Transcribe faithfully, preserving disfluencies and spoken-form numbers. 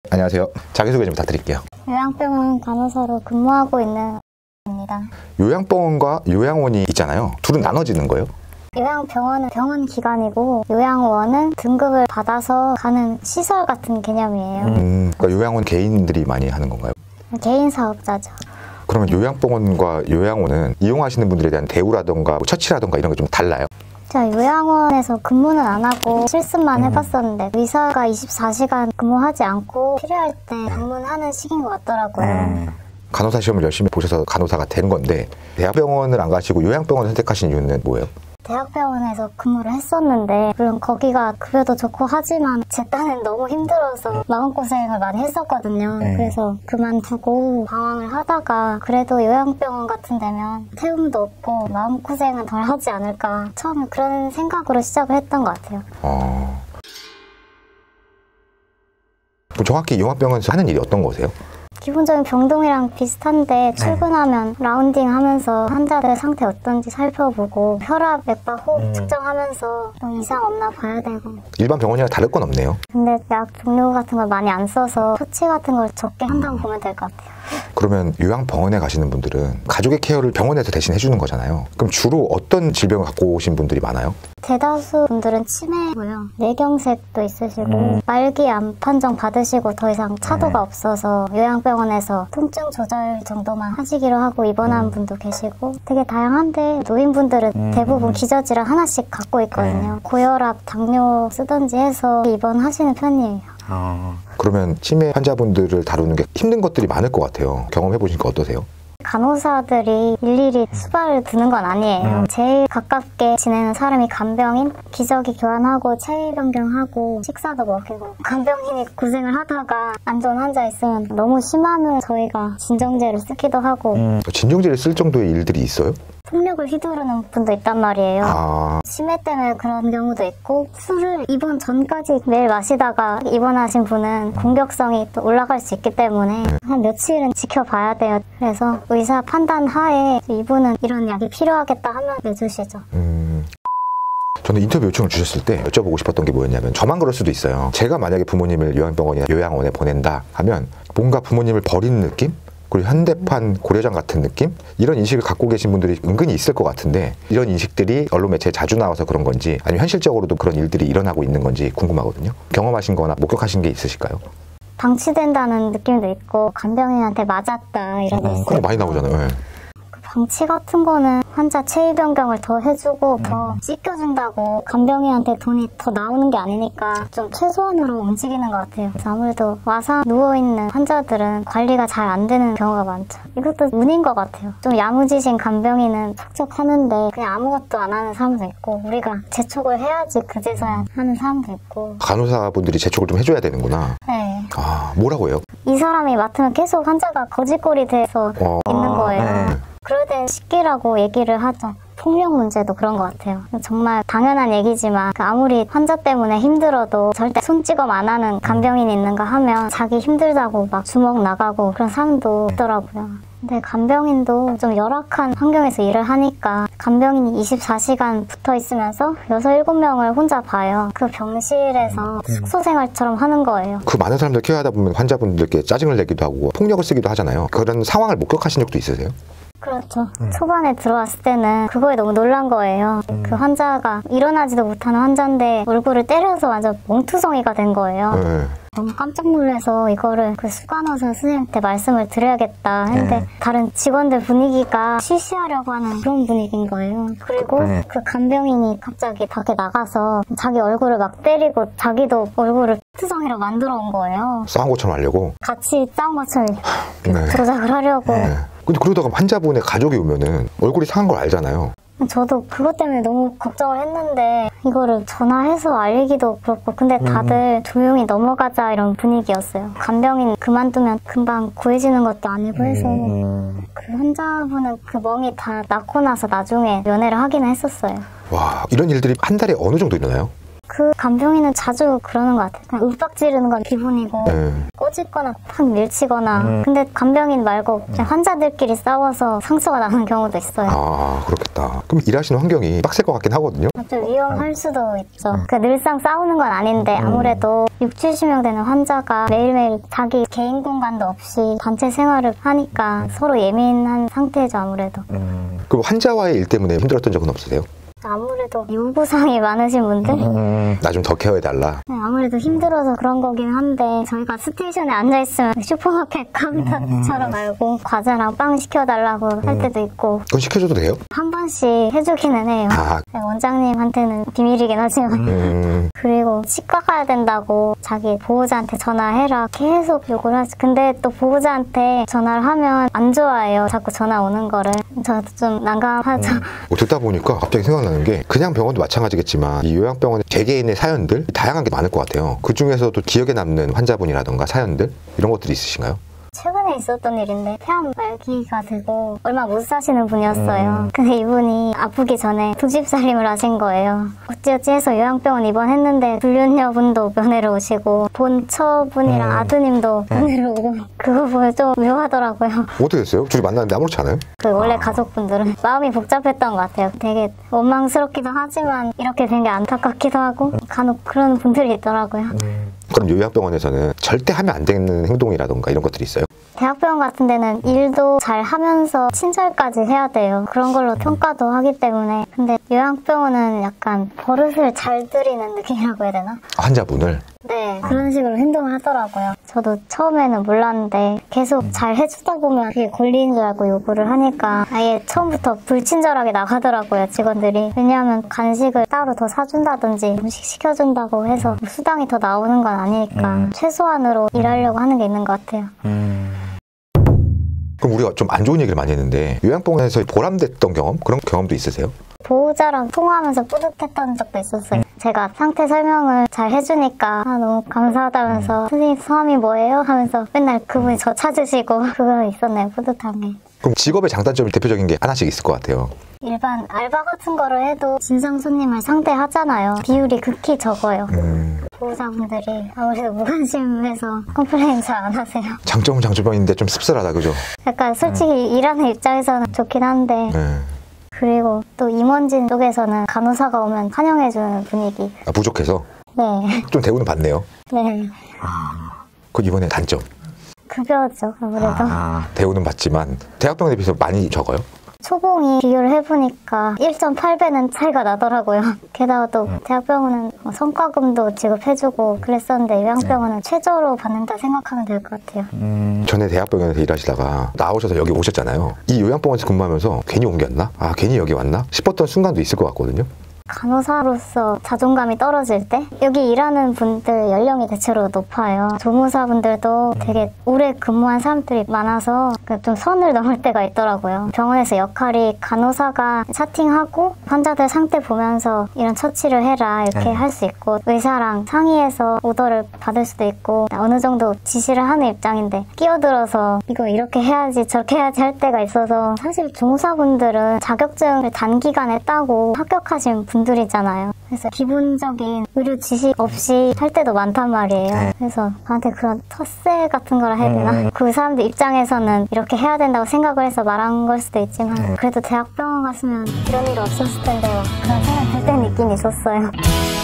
안녕하세요. 자기소개 좀 부탁드릴게요. 요양병원 간호사로 근무하고 있는 입니다. 요양병원과 요양원이 있잖아요. 둘은 나눠지는 거예요? 요양병원은 병원 기관이고 요양원은 등급을 받아서 가는 시설 같은 개념이에요. 음, 그러니까 요양원 개인들이 많이 하는 건가요? 개인 사업자죠. 그러면 요양병원과 요양원은 이용하시는 분들에 대한 대우라던가 뭐 처치라던가 이런 게 좀 달라요? 제가 요양원에서 근무는 안 하고 실습만 음. 해봤었는데 의사가 이십사 시간 근무하지 않고 필요할 때 방문하는 식인 것 같더라고요. 음. 간호사 시험을 열심히 보셔서 간호사가 된 건데 대학병원을 안 가시고 요양병원을 선택하신 이유는 뭐예요? 대학병원에서 근무를 했었는데 물론 거기가 급여도 좋고 하지만 제 딴엔 너무 힘들어서 마음고생을 많이 했었거든요. 네. 그래서 그만두고 방황을 하다가 그래도 요양병원 같은 데면 태움도 없고 마음고생은 덜 하지 않을까 처음에 그런 생각으로 시작을 했던 것 같아요. 어... 정확히 요양병원에서 하는 일이 어떤 거세요? 기본적인 병동이랑 비슷한데 출근하면 라운딩 하면서 환자들 상태 어떤지 살펴보고 혈압, 맥박, 호흡 음. 측정하면서 뭐 이상 없나 봐야 되고. 일반 병원이랑 다를 건 없네요. 근데 약 종류 같은 걸 많이 안 써서 토치 같은 걸 적게 한다고 보면 될 것 같아요. 그러면 요양병원에 가시는 분들은 가족의 케어를 병원에서 대신 해주는 거잖아요. 그럼 주로 어떤 질병을 갖고 오신 분들이 많아요? 대다수 분들은 치매고요. 뇌경색도 있으시고 음. 말기 암 판정 받으시고 더 이상 차도가 음. 없어서 요양병원에서 통증 조절 정도만 하시기로 하고 입원한 음. 분도 계시고 되게 다양한데 노인분들은 음. 대부분 기저질환 하나씩 갖고 있거든요. 음. 고혈압, 당뇨 쓰던지 해서 입원하시는 편이에요. 아... 그러면 치매 환자분들을 다루는 게 힘든 것들이 많을 것 같아요. 경험해 보시니까 어떠세요? 간호사들이 일일이 수발을 드는 건 아니에요. 음. 제일 가깝게 지내는 사람이 간병인, 기저귀 교환하고 체위 변경하고 식사도 먹이고 간병인이 고생을 하다가 안전 환자 있으면 너무 심하면 저희가 진정제를 쓰기도 하고 음. 진정제를 쓸 정도의 일들이 있어요? 폭력을 휘두르는 분도 있단 말이에요. 아... 치매 때문에 그런 경우도 있고 술을 입원 전까지 매일 마시다가 입원하신 분은 공격성이 또 올라갈 수 있기 때문에 한 며칠은 지켜봐야 돼요. 그래서 의사 판단 하에 이분은 이런 약이 필요하겠다 하면 내주시죠. 음... 저는 인터뷰 요청을 주셨을 때 여쭤보고 싶었던 게 뭐였냐면 저만 그럴 수도 있어요. 제가 만약에 부모님을 요양병원이나 요양원에 보낸다 하면 뭔가 부모님을 버리는 느낌? 그리고 현대판 고려장 같은 느낌? 이런 인식을 갖고 계신 분들이 은근히 있을 것 같은데 이런 인식들이 언론 매체에 자주 나와서 그런 건지 아니면 현실적으로도 그런 일들이 일어나고 있는 건지 궁금하거든요. 경험하신 거나 목격하신 게 있으실까요? 방치된다는 느낌도 있고 간병인한테 맞았다 이런 거 어, 있어요. 그런 거 많이 나오잖아요. 네. 방치 같은 거는 환자 체위 변경을 더 해주고 더 씻겨준다고 간병인한테 돈이 더 나오는 게 아니니까 좀 최소한으로 움직이는 것 같아요. 그래서 아무래도 와서 누워있는 환자들은 관리가 잘 안 되는 경우가 많죠. 이것도 운인 것 같아요. 좀 야무지신 간병인은 척척하는데 그냥 아무것도 안 하는 사람도 있고 우리가 재촉을 해야지 그제서야 하는 사람도 있고. 간호사분들이 재촉을 좀 해줘야 되는구나. 네. 아, 뭐라고 해요? 이 사람이 맡으면 계속 환자가 거짓골이 돼서 어... 있는 거예요. 네. 그럴 땐 식기라고 얘기를 하죠. 폭력 문제도 그런 것 같아요. 정말 당연한 얘기지만 아무리 환자 때문에 힘들어도 절대 손찌검 안 하는 간병인이 있는가 하면 자기 힘들다고 막 주먹 나가고 그런 사람도 있더라고요. 근데 간병인도 좀 열악한 환경에서 일을 하니까 간병인이 이십사 시간 붙어 있으면서 여섯, 일곱 명을 혼자 봐요. 그 병실에서 숙소 생활처럼 하는 거예요. 그 많은 사람들 케어하다 보면 환자분들께 짜증을 내기도 하고 폭력을 쓰기도 하잖아요. 그런 상황을 목격하신 적도 있으세요? 그렇죠. 음. 초반에 들어왔을 때는 그거에 너무 놀란 거예요. 음. 그 환자가 일어나지도 못하는 환자인데 얼굴을 때려서 완전 멍투성이가 된 거예요. 네. 너무 깜짝 놀라서 이거를 그 수간호사 선생님한테 말씀을 드려야겠다 했는데 네. 다른 직원들 분위기가 쉬쉬하려고 하는 그런 분위기인 거예요. 그리고 네. 그 간병인이 갑자기 밖에 나가서 자기 얼굴을 막 때리고 자기도 얼굴을 투성이로 만들어 온 거예요. 싸운 것처럼 하려고? 같이 싸운 것처럼 네. 조작을 하려고. 네. 근데 그러다가 환자분의 가족이 오면은 얼굴이 상한 걸 알잖아요. 저도 그것 때문에 너무 걱정을 했는데 이거를 전화해서 알리기도 그렇고 근데 다들 음. 조용히 넘어가자 이런 분위기였어요. 간병인 그만두면 금방 구해지는 것도 아니고 해서 음. 그 환자분은 그 멍이 다 낫고 나서 나중에 면회를 하기는 했었어요. 와, 이런 일들이 한 달에 어느 정도 일어나요? 그 간병인은 자주 그러는 것 같아요. 그냥 윽박 지르는 건 기본이고 네. 꼬집거나 팍 밀치거나 음. 근데 간병인 말고 그냥 환자들끼리 싸워서 상처가 나는 경우도 있어요. 아 그렇겠다. 그럼 일하시는 환경이 빡셀 것 같긴 하거든요. 좀 위험할 수도 있죠. 그 늘상 싸우는 건 아닌데 아무래도 육십, 칠십 명 되는 환자가 매일매일 자기 개인 공간도 없이 단체 생활을 하니까 서로 예민한 상태죠, 아무래도. 음. 그럼 환자와의 일 때문에 힘들었던 적은 없으세요? 아무래도 요구사항이 많으신 분들? 음. 나 좀 더 케어해달라. 네, 아무래도 힘들어서 그런 거긴 한데 저희가 스테이션에 앉아있으면 슈퍼마켓 카운터처럼 알고 과자랑 빵 시켜달라고 할 때도 있고 그건 시켜줘도 돼요? 한 번씩 해주기는 해요. 아, 네, 원장님한테는 비밀이긴 하지만 음, 그리고 치과 가야 된다고 자기 보호자한테 전화해라 계속 요구를 하지. 근데 또 보호자한테 전화를 하면 안 좋아해요. 자꾸 전화 오는 거를. 저도 좀 난감하죠. 뭐 듣다 보니까 갑자기 생각나는 게 그냥 병원도 마찬가지겠지만 이 요양병원의 개개인의 사연들 다양한 게 많을 것 같아요. 그 중에서도 기억에 남는 환자분이라던가 사연들 이런 것들이 있으신가요? 최근에 있었던 일인데 폐암 말기가 되고 얼마 못 사시는 분이었어요. 근데 이분이 아프기 전에 두 집 살림을 하신 거예요. 어찌어찌 해서 요양병원 입원했는데 불륜녀분도 면회를 오시고 본처분이랑 음. 아드님도 면회를 오고 그거 보면 좀 묘하더라고요. 어떻게 됐어요? 둘이 만났는데 아무렇지 않아요? 그 원래 가족분들은 마음이 복잡했던 것 같아요. 되게 원망스럽기도 하지만 이렇게 된 게 안타깝기도 하고 간혹 그런 분들이 있더라고요. 그럼 요양병원에서는 절대 하면 안 되는 행동이라던가 이런 것들이 있어요? 대학병원 같은 데는 일도 잘 하면서 친절까지 해야 돼요. 그런 걸로 평가도 하기 때문에. 근데 요양병원은 약간 버릇을 잘 들이는 느낌이라고 해야 되나? 환자분을? 네, 그런 식으로 행동을 하더라고요. 저도 처음에는 몰랐는데 계속 잘 해주다 보면 그게 권리인 줄 알고 요구를 하니까 아예 처음부터 불친절하게 나가더라고요, 직원들이. 왜냐하면 간식을 따로 더 사준다든지 음식 시켜준다고 해서 수당이 더 나오는 건 아니니까 음. 최소한으로 일하려고 하는 게 있는 것 같아요. 음. 그럼 우리가 좀 안 좋은 얘기를 많이 했는데 요양병원에서 보람됐던 경험? 그런 경험도 있으세요? 보호자랑 통화하면서 뿌듯했던 적도 있었어요. 제가 상태 설명을 잘 해주니까 아, 너무 감사하다면서 선생님 성함이 뭐예요? 하면서 맨날 그분이 저 찾으시고 그거 있었네요, 뿌듯한 게. 그럼 직업의 장단점이 대표적인 게 하나씩 있을 것 같아요. 일반 알바 같은 거를 해도 진상 손님을 상대하잖아요. 비율이 극히 적어요. 음, 보호자분들이 아무래도 무관심해서 컴플레인 잘 안 하세요. 장점은 장점인데 좀 씁쓸하다, 그죠? 약간 솔직히 일하는 입장에서는 좋긴 한데 네. 그리고 또 임원진 쪽에서는 간호사가 오면 환영해주는 분위기. 아, 부족해서 네. 좀 대우는 받네요. 네. 그 이번에 단점. 급여죠, 아무래도. 아. 대우는 받지만 대학병원에 비해서 많이 적어요? 초봉이 비교를 해보니까 일 점 팔 배는 차이가 나더라고요. 게다가 또 대학병원은 뭐 성과금도 지급해주고 그랬었는데 요양병원은 최저로 받는다 생각하면 될 것 같아요. 음. 전에 대학병원에서 일하시다가 나오셔서 여기 오셨잖아요. 이 요양병원에서 근무하면서 괜히 옮겼나? 아, 괜히 여기 왔나? 싶었던 순간도 있을 것 같거든요. 간호사로서 자존감이 떨어질 때 여기 일하는 분들 연령이 대체로 높아요. 조무사분들도 되게 오래 근무한 사람들이 많아서 좀 선을 넘을 때가 있더라고요. 병원에서 역할이 간호사가 차팅하고 환자들 상태 보면서 이런 처치를 해라 이렇게 네. 할 수 있고 의사랑 상의해서 오더를 받을 수도 있고 어느 정도 지시를 하는 입장인데 끼어들어서 이거 이렇게 해야지 저렇게 해야지 할 때가 있어서 사실 조무사분들은 자격증을 단기간에 따고 합격하신 분 분들이잖아요. 그래서 기본적인 의료 지식 없이 할 때도 많단 말이에요. 네. 그래서 저한테 그런 텃세 같은 걸 해야 되나? 음. 그 사람들 입장에서는 이렇게 해야 된다고 생각을 해서 말한 걸 수도 있지만 네. 그래도 대학병원 갔으면 이런 일 없었을 텐데 요 그런 생각 들 때는 있긴 있었어요.